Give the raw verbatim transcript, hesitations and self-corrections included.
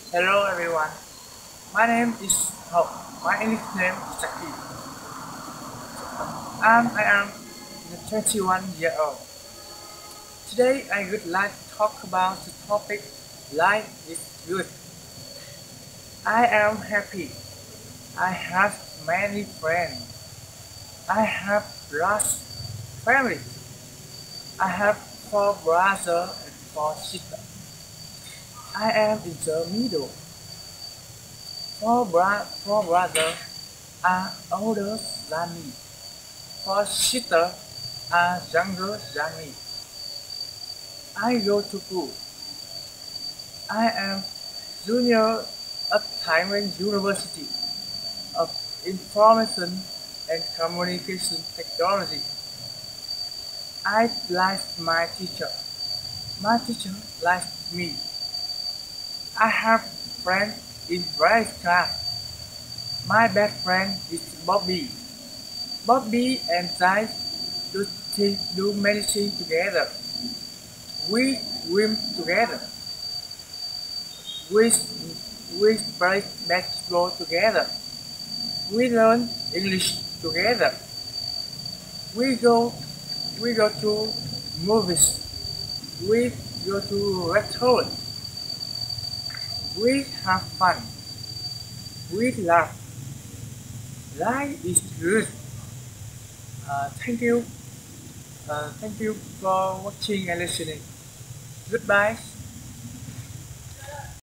Hello everyone, my name is Hậu. My English name is Jackie. And I am twenty-one years old. Today I would like to talk about the topic life is good. I am happy. I have many friends. I have large family. I have four brothers and four sisters. I am in the middle. Four, bra- four brothers are older than me. Four sisters are younger than me. I go to school. I am junior at Taiwan University of Information and Communication Technology. I like my teacher. My teacher likes me. I have friends in various class. My best friend is Bobby. Bobby and I do, thi- do many things together. We swim together. We, we play basketball together. We learn English together. We go we go to movies. We go to restaurants. We have fun. We laugh. Life is good. Uh, thank you. Uh, thank you for watching and listening. Goodbye.